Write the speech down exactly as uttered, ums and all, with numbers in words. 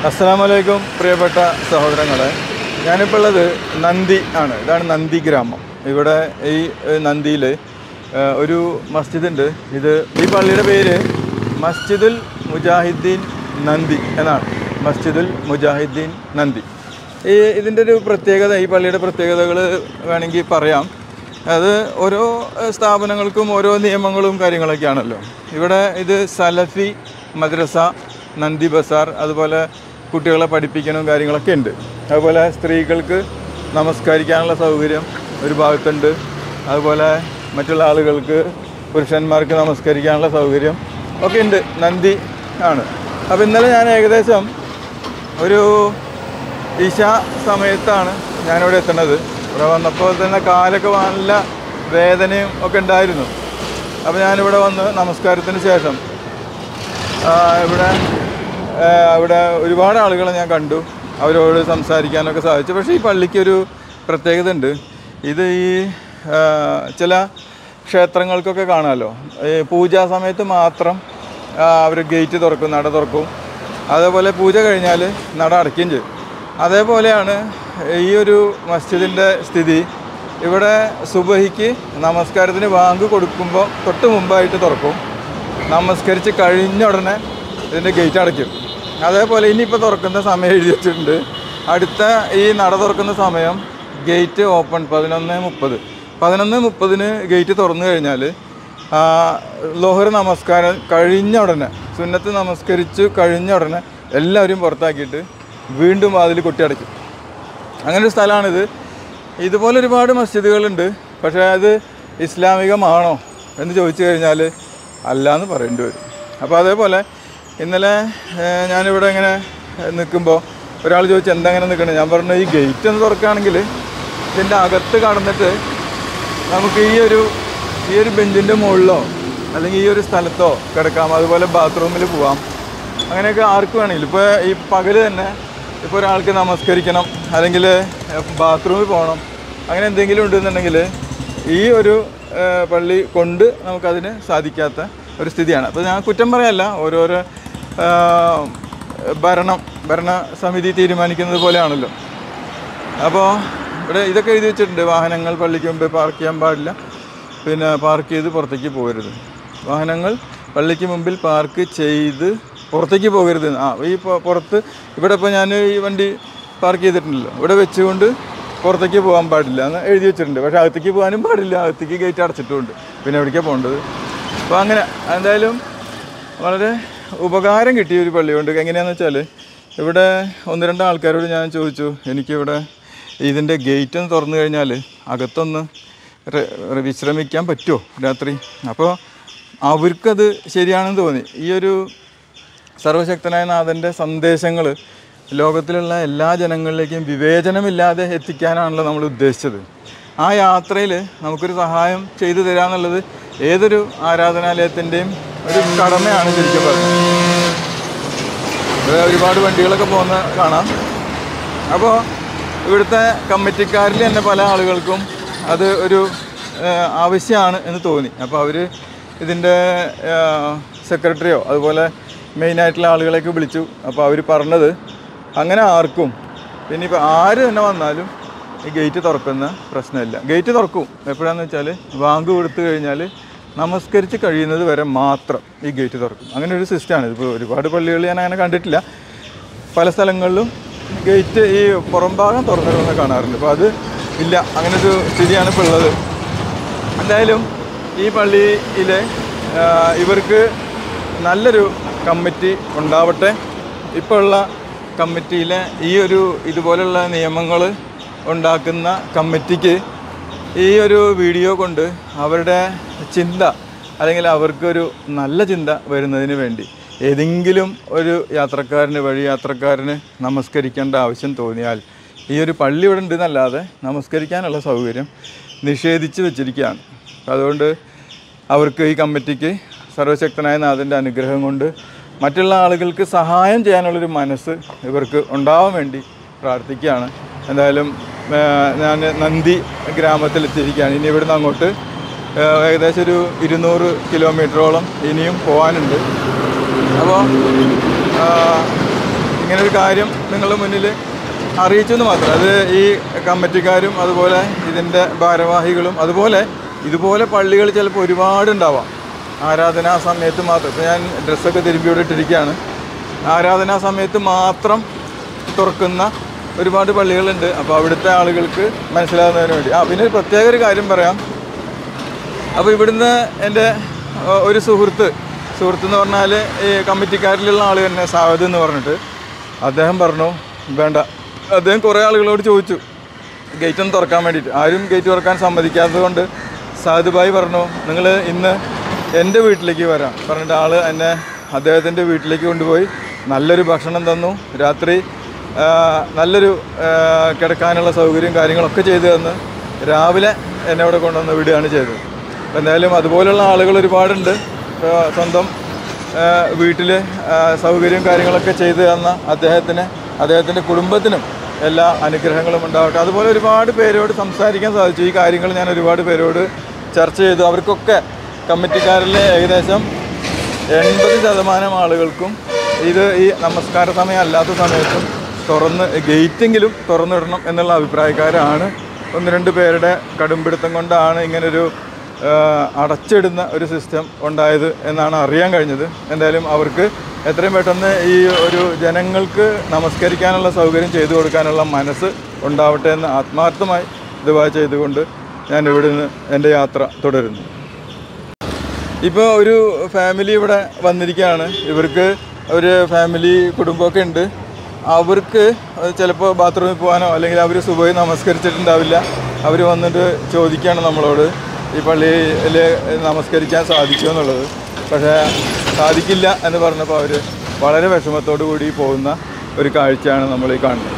അസ്സലാമലൈക്കും പ്രിയപ്പെട്ട സഹോദരങ്ങളെ, ഞാനിപ്പോൾ ഉള്ളത് നന്ദി ആണ്. ഇതാണ് നന്ദി ഗ്രാമം. ഇവിടെ ഈ നന്ദിയിൽ ഒരു മസ്ജിദ് ഉണ്ട്. ഇത് ഈ പള്ളിയുടെ പേര് മസ്ജിദുൽ മുജാഹിദ്ദീൻ നന്ദി എന്നാണ്. മസ്ജിദുൽ മുജാഹിദ്ദീൻ നന്ദി. ഈ ഇതിൻ്റെ ഒരു പ്രത്യേകത, ഈ പള്ളിയുടെ പ്രത്യേകതകൾ വേണമെങ്കിൽ പറയാം. അത് ഓരോ സ്ഥാപനങ്ങൾക്കും ഓരോ നിയമങ്ങളും കാര്യങ്ങളൊക്കെയാണല്ലോ. ഇവിടെ ഇത് സലഫി മദ്രസ, നന്ദി ബസാർ, അതുപോലെ കുട്ടികളെ പഠിപ്പിക്കാനും കാര്യങ്ങളൊക്കെ ഉണ്ട്. അതുപോലെ സ്ത്രീകൾക്ക് നമസ്കരിക്കാനുള്ള സൗകര്യം ഒരു ഭാഗത്തുണ്ട്. അതുപോലെ മറ്റുള്ള ആളുകൾക്ക്, പുരുഷന്മാർക്ക് നമസ്കരിക്കാനുള്ള സൗകര്യം ഒക്കെ ഉണ്ട്. നന്ദി ആണ്. അപ്പോൾ ഇന്നലെ ഞാൻ ഏകദേശം ഒരു ഇശ സമയത്താണ് ഞാനിവിടെ എത്തുന്നത്. ഇവിടെ വന്നപ്പോൾ തന്നെ കാലൊക്കെ നല്ല വേദനയും ഒക്കെ ഉണ്ടായിരുന്നു. അപ്പോൾ ഞാനിവിടെ വന്ന് നമസ്കാരത്തിന് ശേഷം ഇവിടെ അവിടെ ഒരുപാട് ആളുകളെ ഞാൻ കണ്ടു. അവരോട് സംസാരിക്കാനൊക്കെ സാധിച്ചു. പക്ഷേ ഈ പള്ളിക്കൊരു പ്രത്യേകത ഉണ്ട്. ഇത് ഈ ചില ക്ഷേത്രങ്ങൾക്കൊക്കെ കാണാമല്ലോ, ഈ പൂജാ സമയത്ത് മാത്രം അവർ ഗേറ്റ് തുറക്കും, നട തുറക്കും. അതേപോലെ പൂജ കഴിഞ്ഞാൽ നട അടയ്ക്കുകയും ചെയ്യും. അതേപോലെയാണ് ഈ ഒരു മസ്ജിദിൻ്റെ സ്ഥിതി. ഇവിടെ സുബഹിക്ക് നമസ്കാരത്തിന് ബാങ്ക് കൊടുക്കുമ്പോൾ തൊട്ട് മുമ്പായിട്ട് തുറക്കും. നമസ്കരിച്ച് കഴിഞ്ഞ ഉടനെ ഇതിൻ്റെ ഗേറ്റ് അടയ്ക്കും. അതേപോലെ ഇനിയിപ്പോൾ തുറക്കുന്ന സമയം എഴുതി വെച്ചിട്ടുണ്ട്. അടുത്ത ഈ നട തുറക്കുന്ന സമയം ഗേറ്റ് ഓപ്പൺ പതിനൊന്ന് മുപ്പത് പതിനൊന്ന് മുപ്പതിന് ഗേറ്റ് തുറന്നു കഴിഞ്ഞാൽ ലോഹർ നമസ്കാരം കഴിഞ്ഞ ഉടനെ, സുന്നത്ത് നമസ്കരിച്ച് കഴിഞ്ഞ ഉടനെ എല്ലാവരും പുറത്താക്കിയിട്ട് വീണ്ടും വാതിൽ കൊട്ടിയടയ്ക്കും. അങ്ങനൊരു സ്ഥലമാണിത്. ഇതുപോലെ ഒരുപാട് മസ്ജിദുകളുണ്ട്. പക്ഷേ അത് ഇസ്ലാമികമാണോ എന്ന് ചോദിച്ചു കഴിഞ്ഞാൽ അല്ല എന്ന് പറയേണ്ടി വരും. അപ്പോൾ അതേപോലെ ഇന്നലെ ഞാനിവിടെ ഇങ്ങനെ നിൽക്കുമ്പോൾ ഒരാൾ ചോദിച്ചു എന്താ ഇങ്ങനെ നിൽക്കണേ. ഞാൻ പറഞ്ഞു ഈ ഗേറ്റ് ഒന്ന് തുറക്കുകയാണെങ്കിൽ ഇതിൻ്റെ അകത്ത് കടന്നിട്ട് നമുക്ക് ഈ ഒരു ഈ ഒരു ബെഞ്ചിൻ്റെ മുകളിലോ അല്ലെങ്കിൽ ഈ ഒരു സ്ഥലത്തോ കിടക്കാം. അതുപോലെ ബാത്റൂമിൽ പോവാം. അങ്ങനെയൊക്കെ ആർക്ക് വേണമെങ്കിലും. ഇപ്പോൾ ഈ പകൽ തന്നെ ഇപ്പോൾ ഒരാൾക്ക് നമസ്കരിക്കണം അല്ലെങ്കിൽ ബാത്റൂമിൽ പോകണം, അങ്ങനെ എന്തെങ്കിലും ഉണ്ടെന്നുണ്ടെങ്കിൽ ഈ ഒരു പള്ളി കൊണ്ട് നമുക്കതിന് സാധിക്കാത്ത ഒരു സ്ഥിതിയാണ്. അപ്പോൾ ഞാൻ കുറ്റം പറയല്ല, ഓരോരോ ഭരണം ഭരണസമിതി തീരുമാനിക്കുന്നത് പോലെയാണല്ലോ. അപ്പോൾ ഇവിടെ ഇതൊക്കെ എഴുതി വെച്ചിട്ടുണ്ട്. വാഹനങ്ങൾ പള്ളിക്ക് മുമ്പ് പാർക്ക് ചെയ്യാൻ പാടില്ല, പിന്നെ പാർക്ക് ചെയ്ത് പുറത്തേക്ക് പോകരുത്. വാഹനങ്ങൾ പള്ളിക്ക് മുമ്പിൽ പാർക്ക് ചെയ്ത് പുറത്തേക്ക് പോകരുത്. ആ ഈ പുറത്ത് ഇവിടെ ഇപ്പോൾ ഞാൻ ഈ വണ്ടി പാർക്ക് ചെയ്തിട്ടുണ്ടല്ലോ, ഇവിടെ വെച്ചുകൊണ്ട് പുറത്തേക്ക് പോകാൻ പാടില്ല എന്ന് എഴുതി വെച്ചിട്ടുണ്ട്. പക്ഷേ അകത്തേക്ക് പോകാനും പാടില്ല, അകത്തേക്ക് ഗേറ്റ് അടച്ചിട്ടുമുണ്ട്. പിന്നെ എവിടേക്കാണ് പോകേണ്ടത്? അപ്പോൾ അങ്ങനെ എന്തായാലും വളരെ ഉപകാരം കിട്ടിയ ഒരു പള്ളിയുണ്ട്. എങ്ങനെയാണെന്ന് വെച്ചാൽ ഇവിടെ ഒന്ന് രണ്ട് ആൾക്കാരോട് ഞാൻ ചോദിച്ചു, എനിക്കിവിടെ ഇതിൻ്റെ ഗേറ്റ് ഒന്ന് തുറന്നു കഴിഞ്ഞാൽ അകത്തൊന്ന് വിശ്രമിക്കാൻ പറ്റുമോ രാത്രി? അപ്പോൾ അവർക്കത് ശരിയാണെന്ന് തോന്നി. ഈ ഒരു സർവശക്തനായ നാഥൻ്റെ സന്ദേശങ്ങൾ ലോകത്തിലുള്ള എല്ലാ ജനങ്ങളിലേക്കും വിവേചനമില്ലാതെ എത്തിക്കാനാണല്ലോ നമ്മൾ ഉദ്ദേശിച്ചത്. ആ യാത്രയിൽ നമുക്കൊരു സഹായം ചെയ്തു തരാമെന്നുള്ളത് ഏതൊരു ആരാധനാലയത്തിൻ്റെയും ഒരു കടമയാണ് ശരിക്കും പറഞ്ഞത്. ഇവിടെ ഒരുപാട് വണ്ടികളൊക്കെ പോകുന്ന കാണാം. അപ്പോൾ ഇവിടുത്തെ കമ്മിറ്റിക്കാരിൽ തന്നെ പല ആളുകൾക്കും അത് ഒരു ആവശ്യമാണ് എന്ന് തോന്നി. അപ്പോൾ അവർ ഇതിൻ്റെ സെക്രട്ടറിയോ അതുപോലെ മെയിനായിട്ടുള്ള ആളുകളെയൊക്കെ വിളിച്ചു. അപ്പോൾ അവർ പറഞ്ഞത് അങ്ങനെ ആർക്കും, പിന്നെ ഇപ്പോൾ ആര് തന്നെ വന്നാലും ഈ ഗേറ്റ് തുറക്കുന്ന പ്രശ്നമില്ല. ഗേറ്റ് തുറക്കും എപ്പോഴാണെന്ന് വെച്ചാൽ ബാങ്ക് കൊടുത്തു കഴിഞ്ഞാൽ നമസ്കരിച്ച് കഴിയുന്നത് വരെ മാത്രം ഈ ഗേറ്റ് തുറക്കും. അങ്ങനെ ഒരു സിസ്റ്റമാണ്. ഇതിപ്പോൾ ഒരുപാട് പള്ളികൾ ഞാൻ അങ്ങനെ കണ്ടിട്ടില്ല. പല സ്ഥലങ്ങളിലും ഗേറ്റ് ഈ പുറം ഭാഗം തുറന്നിടുന്ന കാണാറുണ്ട്. അപ്പോൾ അത് ഇല്ല, അങ്ങനൊരു സ്ഥിതിയാണ് ഇപ്പോൾ ഉള്ളത്. എന്തായാലും ഈ പള്ളിയിലെ ഇവർക്ക് നല്ലൊരു കമ്മിറ്റി ഉണ്ടാവട്ടെ. ഇപ്പോൾ ഉള്ള കമ്മിറ്റിയിലെ ഈ ഒരു ഇതുപോലുള്ള നിയമങ്ങൾ ഉണ്ടാക്കുന്ന കമ്മിറ്റിക്ക് ഈ ഒരു വീഡിയോ കൊണ്ട് അവരുടെ ചിന്ത, അല്ലെങ്കിൽ അവർക്കൊരു നല്ല ചിന്ത വരുന്നതിന് വേണ്ടി ഏതെങ്കിലും ഒരു യാത്രക്കാരന്, വഴി യാത്രക്കാരന് നമസ്കരിക്കേണ്ട ആവശ്യം തോന്നിയാൽ ഈ ഒരു പള്ളി ഇവിടെ ഉണ്ടെന്നല്ലാതെ നമസ്കരിക്കാനുള്ള സൗകര്യം നിഷേധിച്ച് വെച്ചിരിക്കുകയാണ്. അതുകൊണ്ട് അവർക്ക്, ഈ കമ്മിറ്റിക്ക് സർവശക്തനായ നാഥൻ്റെ അനുഗ്രഹം കൊണ്ട് മറ്റുള്ള ആളുകൾക്ക് സഹായം ചെയ്യാനുള്ളൊരു മനസ്സ് ഇവർക്ക് ഉണ്ടാവാൻ വേണ്ടി പ്രാർത്ഥിക്കുകയാണ്. എന്തായാലും ഞാൻ നന്ദി ഗ്രാമത്തിലെത്തിയിരിക്കുകയാണ്. ഇനി ഇവിടുന്ന് അങ്ങോട്ട് ഏകദേശം ഒരു ഇരുന്നൂറ് കിലോമീറ്ററോളം ഇനിയും പോകാനുണ്ട്. അപ്പോൾ ഇങ്ങനൊരു കാര്യം നിങ്ങളുടെ മുന്നിൽ അറിയിച്ചു എന്ന് മാത്രം. അത് ഈ കമ്മിറ്റിക്കാരും അതുപോലെ ഇതിൻ്റെ ഭാരവാഹികളും അതുപോലെ ഇതുപോലെ പള്ളികൾ ചിലപ്പോൾ ഒരുപാടുണ്ടാവാം. ആരാധനാ സമയത്ത് മാത്രം, ഇപ്പോൾ ഞാൻ ഡ്രസ്സൊക്കെ തിരുമ്പിയോടെ ഇട്ടിരിക്കുകയാണ്, ആരാധനാ സമയത്ത് മാത്രം തുറക്കുന്ന ഒരുപാട് പള്ളികളുണ്ട്. അപ്പോൾ അവിടുത്തെ ആളുകൾക്ക് മനസ്സിലാകുന്നതിന് വേണ്ടി ആ പിന്നെ ഒരു പ്രത്യേക ഒരു കാര്യം പറയാം. അപ്പോൾ ഇവിടുന്ന് എൻ്റെ ഒരു സുഹൃത്ത് സുഹൃത്ത് എന്ന് പറഞ്ഞാൽ ഈ കമ്മിറ്റിക്കാരിലുള്ള ആൾ തന്നെ സാവദ് എന്ന് പറഞ്ഞിട്ട്, അദ്ദേഹം പറഞ്ഞു വേണ്ട. അദ്ദേഹം കുറേ ആളുകളോട് ചോദിച്ചു ഗേറ്റ് ഒന്ന് തുറക്കാൻ വേണ്ടിയിട്ട്, ആരും ഗേറ്റ് തുറക്കാൻ സമ്മതിക്കാത്തത് കൊണ്ട് സാദ് ഭായി പറഞ്ഞു നിങ്ങൾ ഇന്ന് എൻ്റെ വീട്ടിലേക്ക് വരാം പറഞ്ഞിട്ട് ആൾ എന്നെ അദ്ദേഹത്തിൻ്റെ വീട്ടിലേക്ക് കൊണ്ടുപോയി നല്ലൊരു ഭക്ഷണം തന്നു. രാത്രി നല്ലൊരു കിടക്കാനുള്ള സൗകര്യം കാര്യങ്ങളൊക്കെ ചെയ്തു തന്ന് രാവിലെ എന്നെ ഇവിടെ കൊണ്ടുവന്ന് വിടുകയാണ് ചെയ്തത്. അപ്പോൾ എന്തായാലും അതുപോലുള്ള ആളുകൾ ഒരുപാടുണ്ട്. സ്വന്തം വീട്ടിൽ സൗകര്യം കാര്യങ്ങളൊക്കെ ചെയ്തു തന്ന അദ്ദേഹത്തിന് അദ്ദേഹത്തിൻ്റെ കുടുംബത്തിനും എല്ലാ അനുഗ്രഹങ്ങളും ഉണ്ടാവട്ടെ. അതുപോലെ ഒരുപാട് പേരോട് സംസാരിക്കാൻ സാധിച്ചു. ഈ കാര്യങ്ങൾ ഞാൻ ഒരുപാട് പേരോട് ചർച്ച ചെയ്തു. അവർക്കൊക്കെ കമ്മിറ്റിക്കാരിലെ ഏകദേശം എൺപത് ശതമാനം ആളുകൾക്കും ഇത് ഈ നമസ്കാര സമയം അല്ലാത്ത സമയത്തും തുറന്ന് ഗേറ്റെങ്കിലും തുറന്നിടണം എന്നുള്ള അഭിപ്രായക്കാരാണ്. ഒന്ന് രണ്ട് പേരുടെ കടുംപിടുത്തം കൊണ്ടാണ് ഇങ്ങനൊരു അടച്ചിടുന്ന ഒരു സിസ്റ്റം ഉണ്ടായത് എന്നാണ് അറിയാൻ കഴിഞ്ഞത്. എന്തായാലും അവർക്ക് എത്രയും പെട്ടെന്ന് ഈ ഒരു ജനങ്ങൾക്ക് നമസ്കരിക്കാനുള്ള സൗകര്യം ചെയ്തു കൊടുക്കാനുള്ള മനസ്സ് ഉണ്ടാവട്ടെ എന്ന് ആത്മാർത്ഥമായി ദുആ ചെയ്തുകൊണ്ട് ഞാൻ ഇവിടെ നിന്ന് എൻ്റെ യാത്ര തുടരുന്നു. ഇപ്പോൾ ഒരു ഫാമിലി ഇവിടെ വന്നിരിക്കുകയാണ്. ഇവർക്ക് ഒരു ഫാമിലി കുടുംബമൊക്കെ ഉണ്ട്. അവർക്ക് ചിലപ്പോൾ ബാത്റൂമിൽ പോകാനോ അല്ലെങ്കിൽ അവർ സുബഹി നമസ്കരിച്ചിട്ടുണ്ടാവില്ല. അവർ വന്നിട്ട് ചോദിക്കുകയാണ് നമ്മളോട് ഈ പള്ളിയിൽ നമസ്കരിക്കാൻ സാധിക്കുമോ എന്നുള്ളത്. പക്ഷേ സാധിക്കില്ല എന്ന് പറഞ്ഞപ്പോൾ അവർ വളരെ വിഷമത്തോടു കൂടി പോകുന്ന ഒരു കാഴ്ചയാണ് നമ്മൾ ഈ കാണുന്നത്.